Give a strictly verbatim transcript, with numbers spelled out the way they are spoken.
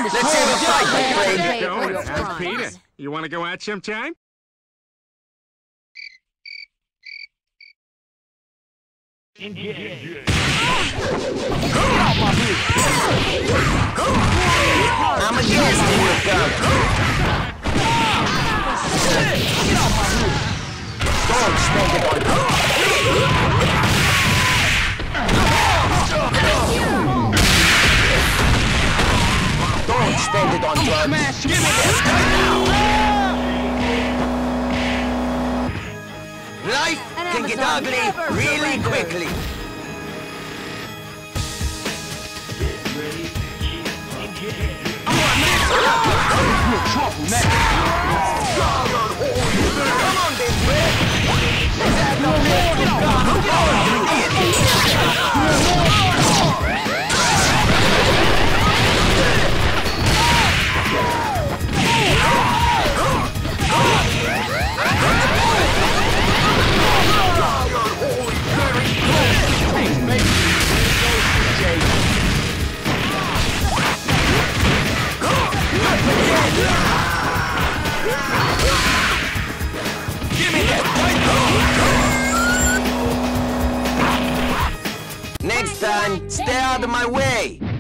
Let's have a fight, my friend. Going. How's Peter? You want to go out sometime? I'm a guest in your gun. Don't spend it on Don't spend it on drugs. Give me this right now. Life can get ugly really quickly. Come on, big friend. Let's have no more. Next time, stay out of my way!